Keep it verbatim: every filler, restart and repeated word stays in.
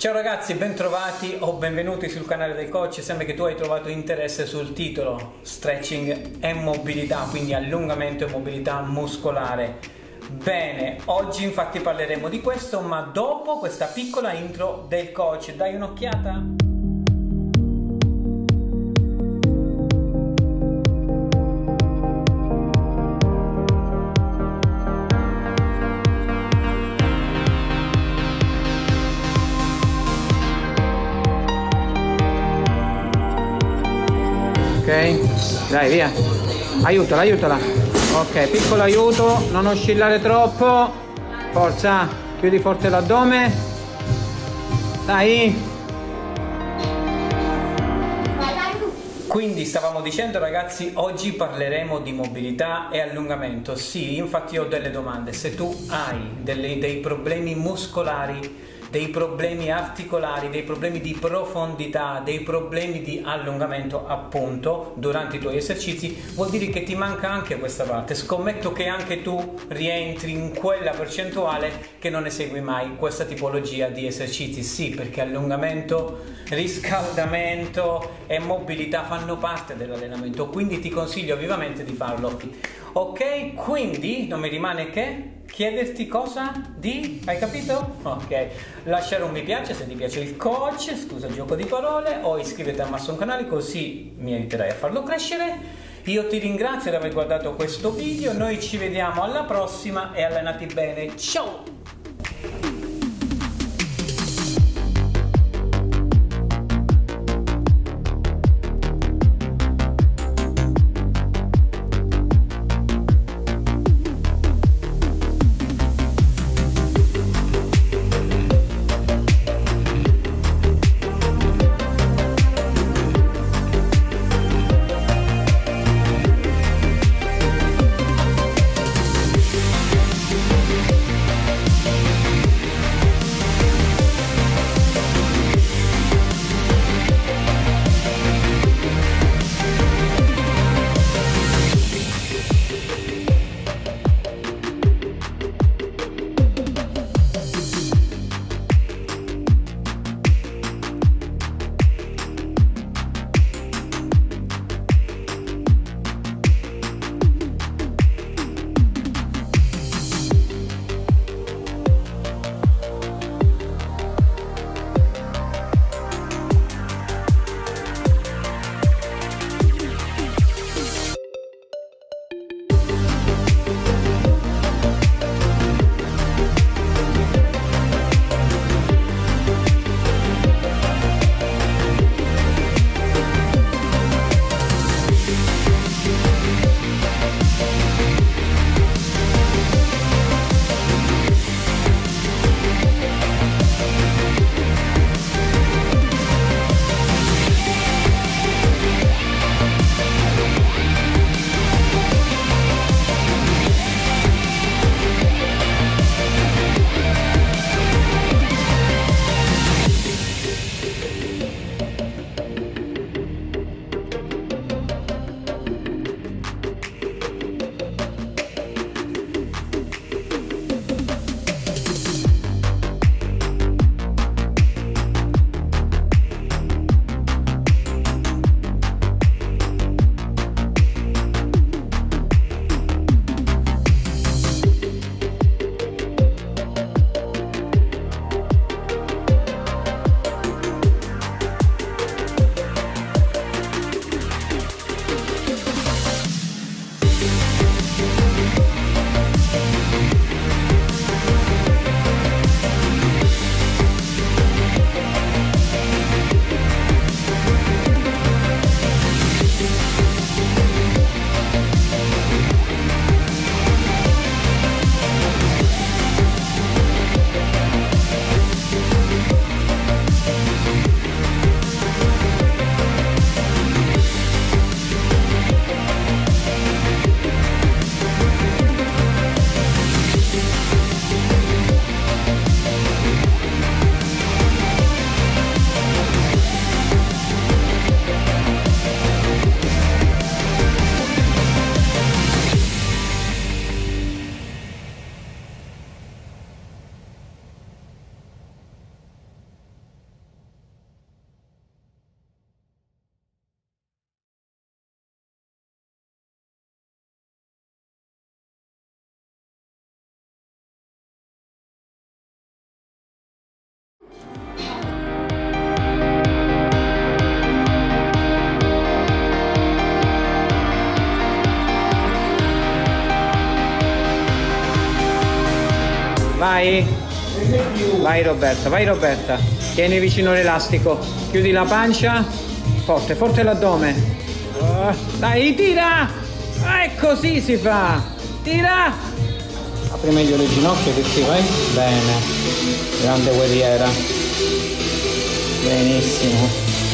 Ciao ragazzi, bentrovati o benvenuti sul canale del coach. Sembra che tu hai trovato interesse sul titolo stretching e mobilità, quindi allungamento e mobilità muscolare. Bene, oggi infatti parleremo di questo, ma dopo questa piccola intro del coach. Dai un'occhiata? Ok, dai via, aiutala, aiutala. Ok, piccolo aiuto, non oscillare troppo. Forza, chiudi forte l'addome. Dai. Quindi stavamo dicendo ragazzi, oggi parleremo di mobilità e allungamento. Sì, infatti ho delle domande. Se tu hai delle, dei problemi muscolari, dei problemi articolari, dei problemi di profondità, dei problemi di allungamento appunto durante i tuoi esercizi, vuol dire che ti manca anche questa parte. Scommetto che anche tu rientri in quella percentuale che non esegui mai questa tipologia di esercizi. Sì, perché allungamento, riscaldamento e mobilità fanno parte dell'allenamento, quindi ti consiglio vivamente di farlo. Ok, quindi non mi rimane che chiederti cosa di... hai capito? Ok, lasciare un mi piace se ti piace il coach, scusa il gioco di parole, o iscriviti a Masson Canale, così mi aiuterai a farlo crescere. Io ti ringrazio di aver guardato questo video, noi ci vediamo alla prossima e allenati bene, ciao! vai. Vai Roberta, vai Roberta. Tieni vicino l'elastico. Chiudi la pancia. Forte, forte l'addome. Uh, dai, tira! Ah, e così si fa. Tira! Apri meglio le ginocchia che si vai. Bene. Grande guerriera. Benissimo.